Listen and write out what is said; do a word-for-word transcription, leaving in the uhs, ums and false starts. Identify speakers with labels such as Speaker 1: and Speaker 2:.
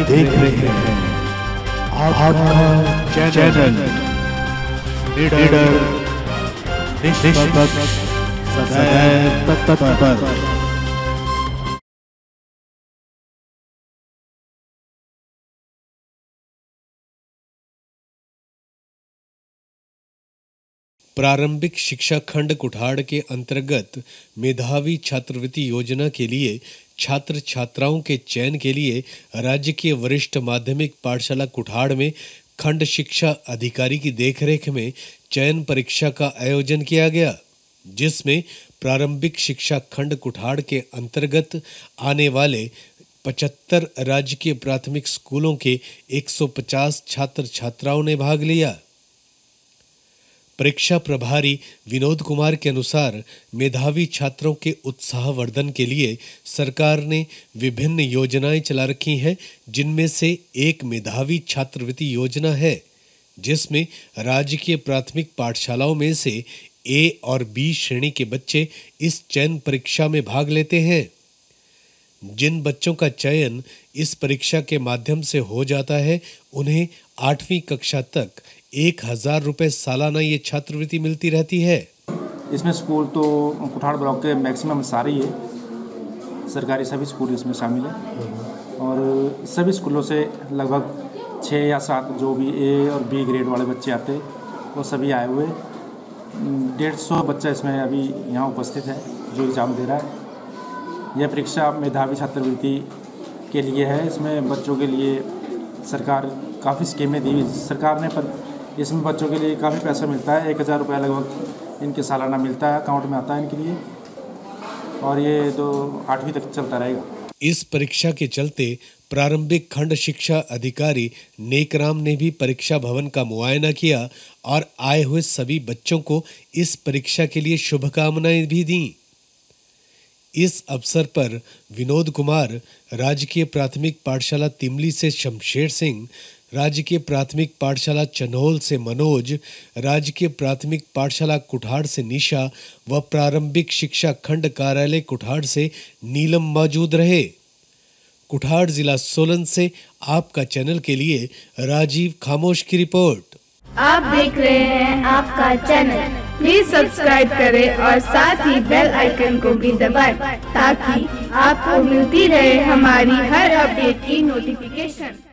Speaker 1: देख रहे हैं आपका चैनल लीडर निष्पक्ष सदैव तत्पर।
Speaker 2: प्रारंभिक शिक्षा खंड कुठाड़ के अंतर्गत मेधावी छात्रवृत्ति योजना के लिए छात्र छात्राओं के चयन के लिए राज्य के वरिष्ठ माध्यमिक पाठशाला कुठाड़ में खंड शिक्षा अधिकारी की देखरेख में चयन परीक्षा का आयोजन किया गया, जिसमें प्रारंभिक शिक्षा खंड कुठाड़ के अंतर्गत आने वाले पचहत्तर राजकीय प्राथमिक स्कूलों के एक सौ पचास छात्र छात्राओं ने भाग लिया। परीक्षा प्रभारी विनोद कुमार के अनुसार मेधावी छात्रों के उत्साहवर्धन के लिए सरकार ने विभिन्न योजनाएं चला रखी हैं, जिनमें से एक मेधावी छात्रवृत्ति योजना है, जिसमें राजकीय प्राथमिक पाठशालाओं में से ए और बी श्रेणी के बच्चे इस चयन परीक्षा में भाग लेते हैं। जिन बच्चों का चयन इस परीक्षा के माध्यम से हो जाता है, उन्हें आठवीं कक्षा तक एक हजार रुपये सालाना ये छात्रवृत्ति मिलती रहती है।
Speaker 3: इसमें स्कूल तो कुठाड़ ब्लॉक के मैक्सिमम सारे ही है, सरकारी सभी स्कूल इसमें शामिल है और सभी स्कूलों से लगभग छः या सात जो भी ए और बी ग्रेड वाले बच्चे आते वो सभी आए हुए। डेढ़ सौ बच्चा इसमें अभी यहाँ उपस्थित है जो एग्ज़ाम दे रहा है। यह परीक्षा मेधावी छात्रवृत्ति के लिए है। इसमें बच्चों के लिए सरकार काफ़ी स्कीमें दी सरकार ने, पर इसमें बच्चों के लिए काफ़ी पैसा मिलता है। एक हज़ार रुपया लगभग इनके सालाना मिलता है, अकाउंट में आता है इनके लिए, और ये तो आठवीं तक चलता रहेगा।
Speaker 2: इस परीक्षा के चलते प्रारंभिक खंड शिक्षा अधिकारी नेकराम ने भी परीक्षा भवन का मुआयना किया और आए हुए सभी बच्चों को इस परीक्षा के लिए शुभकामनाएं भी दी। इस अवसर पर विनोद कुमार, राजकीय प्राथमिक पाठशाला तिमली से शमशेर सिंह, राजकीय प्राथमिक पाठशाला चन्होल से मनोज, राजकीय प्राथमिक पाठशाला कुठाड़ से निशा व प्रारंभिक शिक्षा खंड कार्यालय कुठाड़ से नीलम मौजूद रहे। कुठाड़ जिला सोलन से आपका चैनल के लिए राजीव खामोश की रिपोर्ट।
Speaker 4: आप देख रहे हैं आपका चैनल, प्लीज सब्सक्राइब करें और साथ ही बेल आइकन को भी दबाएं ताकि आपको मिलती रहे हमारी हर अपडेट की नोटिफिकेशन।